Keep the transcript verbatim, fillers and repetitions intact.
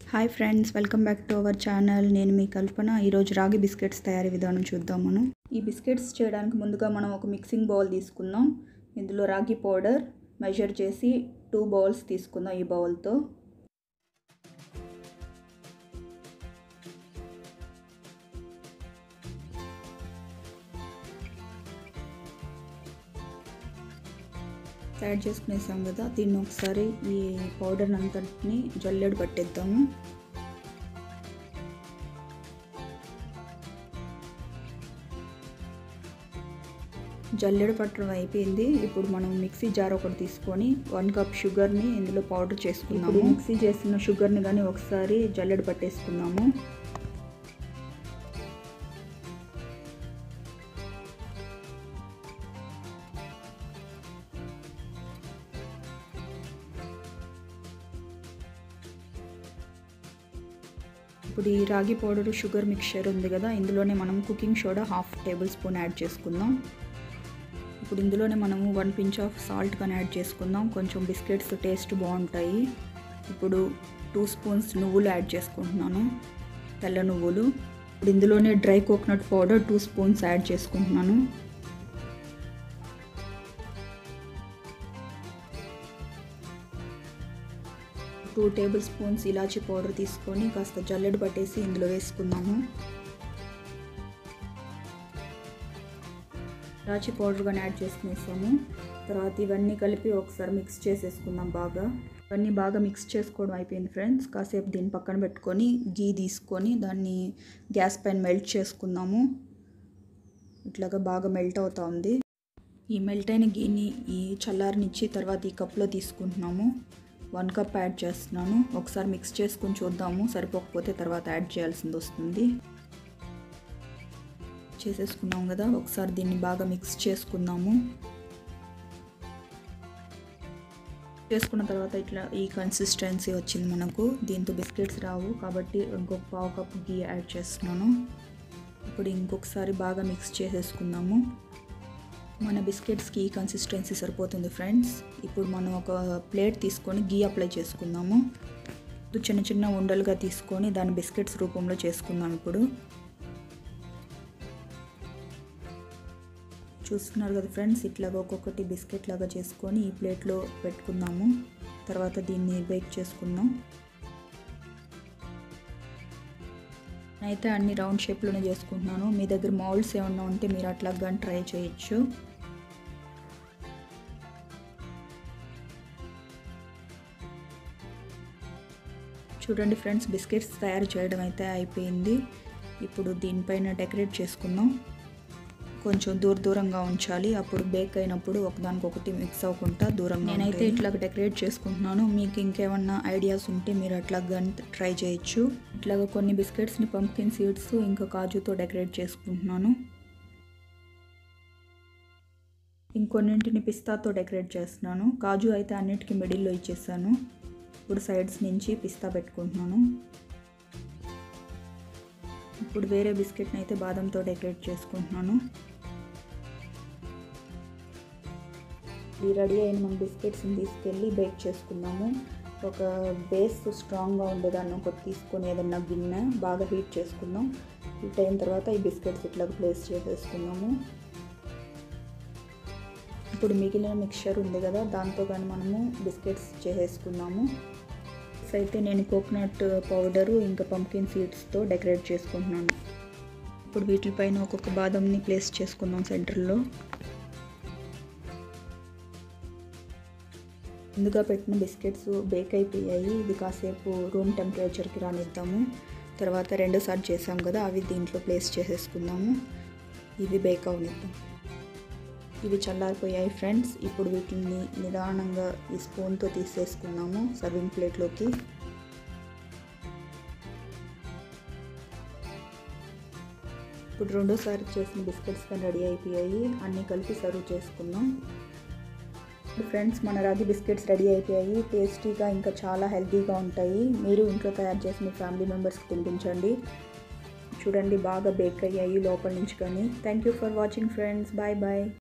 Hi friends, welcome back to our channel. నేను మీ కల్పన. ఈరోజు రాగి బిస్కెట్స్ తయారీ విధానం చూద్దాం. మనం ఈ బిస్కెట్స్ చేయడానికి ముందుగా మనం ఒక మిక్సింగ్ బౌల్ తీసుకుందాం. ఇందులో రాగి పౌడర్ మెజర్ చేసి టూ బౌల్స్ తీసుకుందాం. ఈ బౌల్తో యాడ్ చేసుకునేసాం కదా, దీన్ని ఒకసారి ఈ పౌడర్ అంతటిని జల్లెడ పట్టేద్దాము. జల్లెడ పట్టడం అయిపోయింది. ఇప్పుడు మనం మిక్సీ జార్ ఒకటి తీసుకొని వన్ కప్ షుగర్ని ఇందులో పౌడర్ చేసుకున్నాము. మిక్సీ చేసిన షుగర్ని కానీ ఒకసారి జల్లెడ పట్టేసుకున్నాము. ఇప్పుడు ఈ రాగి పౌడరు షుగర్ మిక్చర్ ఉంది కదా, ఇందులోనే మనం cooking soda half tablespoon add చేసుకుందాం. ఇప్పుడు ఇందులోనే మనము వన్ పించ్ ఆఫ్ సాల్ట్ కానీ యాడ్ చేసుకుందాం. కొంచెం బిస్కెట్స్ టేస్ట్ బాగుంటాయి. ఇప్పుడు టూ స్పూన్స్ నువ్వులు యాడ్ చేసుకుంటున్నాను, తెల్ల నువ్వులు. ఇప్పుడు ఇందులోనే dry coconut powder two spoons add చేసుకుంటున్నాను. టూ టేబుల్ స్పూన్స్ ఇలాచీ పౌడర్ తీసుకొని కాస్త జల్లెడ పట్టేసి ఇందులో వేసుకుందాము. ఇలాచీ పౌడర్ కానీ యాడ్ చేసుకునేసాము. తర్వాత ఇవన్నీ కలిపి ఒకసారి మిక్స్ చేసేసుకుందాం బాగా. ఇవన్నీ బాగా మిక్స్ చేసుకోవడం అయిపోయింది ఫ్రెండ్స్. కాసేపు దీన్ని పక్కన పెట్టుకొని గీ తీసుకొని దాన్ని గ్యాస్ పైన మెల్ట్ చేసుకుందాము. ఇట్లాగా బాగా మెల్ట్ అవుతా ఉంది. ఈ మెల్ట్ అయిన గీని ఈ చల్లారనిచ్చి తర్వాత ఈ కప్లో తీసుకుంటున్నాము. వన్ కప్ యాడ్ చేస్తున్నాను. ఒకసారి మిక్స్ చేసుకొని చూద్దాము, సరిపోకపోతే తర్వాత యాడ్ చేయాల్సింది వస్తుంది. చేసేసుకున్నాం కదా, ఒకసారి దీన్ని బాగా మిక్స్ చేసుకుందాము. చేసుకున్న తర్వాత ఇట్లా ఈ కన్సిస్టెన్సీ వచ్చింది మనకు. దీంతో బిస్కెట్స్ రావు కాబట్టి ఇంకొక పావు కప్ గీ యాడ్ చేస్తున్నాను. ఇప్పుడు ఇంకొకసారి బాగా మిక్స్ చేసేసుకుందాము. మన బిస్కెట్స్కి ఈ కన్సిస్టెన్సీ సరిపోతుంది ఫ్రెండ్స్. ఇప్పుడు మనం ఒక ప్లేట్ తీసుకొని గీ అప్లై చేసుకుందాము. చిన్న చిన్న ఉండలుగా తీసుకొని దాన్ని బిస్కెట్స్ రూపంలో చేసుకుందాం. ఇప్పుడు చూస్తున్నారు కదా ఫ్రెండ్స్, ఇట్లాగా ఒక్కొక్కటి బిస్కెట్ లాగా చేసుకొని ఈ ప్లేట్లో పెట్టుకుందాము. తర్వాత దీన్ని బేక్ చేసుకుందాం. అయితే అన్ని రౌండ్ షేప్లోనే చేసుకుంటున్నాను. మీ దగ్గర మౌల్డ్స్ ఏమన్నా ఉంటే మీరు అట్లా కానీ ట్రై చేయొచ్చు. చూడండి ఫ్రెండ్స్, బిస్కెట్స్ తయారు చేయడం అయితే అయిపోయింది. ఇప్పుడు దీనిపైన డెకరేట్ చేసుకుందాం. కొంచెం దూర దూరంగా ఉంచాలి, అప్పుడు బేక్ అయినప్పుడు ఒకదానికొకటి మిక్స్ అవ్వకుండా దూరంగా. నేనైతే ఇట్లా డెకరేట్ చేసుకుంటున్నాను. మీకు ఇంకేమన్నా ఐడియాస్ ఉంటే మీరు అట్లా కానీ ట్రై చేయొచ్చు. ఇట్లాగా కొన్ని బిస్కెట్స్ని పంప్కిన్ సీడ్స్ ఇంకా కాజుతో డెకరేట్ చేసుకుంటున్నాను. ఇంకొన్నింటిని పిస్తాతో డెకరేట్ చేస్తున్నాను. కాజు అయితే అన్నిటికీ మిడిల్లో ఇచ్చేసాను. ఇప్పుడు సైడ్స్ నుంచి పిస్తా పెట్టుకుంటున్నాను. ఇప్పుడు వేరే బిస్కెట్ని అయితే బాదంతో డెకరేట్ చేసుకుంటున్నాను. ఈ రెడీ అయిన మన బిస్కెట్స్ని తీసుకెళ్ళి బేక్ చేసుకుందాము. ఒక బేస్ స్ట్రాంగ్గా ఉండేదాన్ని ఒకటి తీసుకొని ఏదన్నా గిన్నె బాగా హీట్ చేసుకుందాం. హీట్ అయిన తర్వాత ఈ బిస్కెట్స్ ఇట్లా ప్లేస్ చేసేసుకుందాము. ఇప్పుడు మిగిలిన మిక్చర్ ఉంది కదా, దాంతో కానీ మనము బిస్కెట్స్ చేసేసుకుందాము. అయితే నేను కోకోనట్ పౌడరు ఇంకా పంప్కిన్ సీడ్స్తో డెకరేట్ చేసుకుంటున్నాను. ఇప్పుడు వీటిపైన ఒక్కొక్క బాదంని ప్లేస్ చేసుకుందాం సెంటర్లో. ముందుగా పెట్టిన బిస్కెట్స్ బేక్ అయిపోయాయి. ఇది కాసేపు రూమ్ టెంపరేచర్కి రానిద్దాము. తర్వాత రెండోసారి చేసాం కదా, అవి దీంట్లో ప్లేస్ చేసేసుకుందాము. ఇవి బేక్ అవనిద్దాం. ఇవి చల్లారిపోయాయి ఫ్రెండ్స్. ఇప్పుడు వీటిని నిదానంగా ఈ స్పూన్తో తీసేసుకున్నాము సర్వింగ్ ప్లేట్లోకి. ఇప్పుడు రెండోసారి చేసిన బిస్కెట్స్ కానీ రెడీ అయిపోయాయి. అన్నీ కలిపి సర్వ్ చేసుకుందాం. ఫ్రెండ్స్, మన రాగి బిస్కెట్స్ రెడీ అయిపోయాయి. టేస్టీగా ఇంకా చాలా హెల్తీగా ఉంటాయి. మీరు ఇంట్లో తయారు చేసి మీ ఫ్యామిలీ మెంబర్స్కి తినిపించండి. చూడండి బాగా బేక్ అయ్యాయి లోపల నుంచి కానీ. Thank you for watching friends. Bye bye.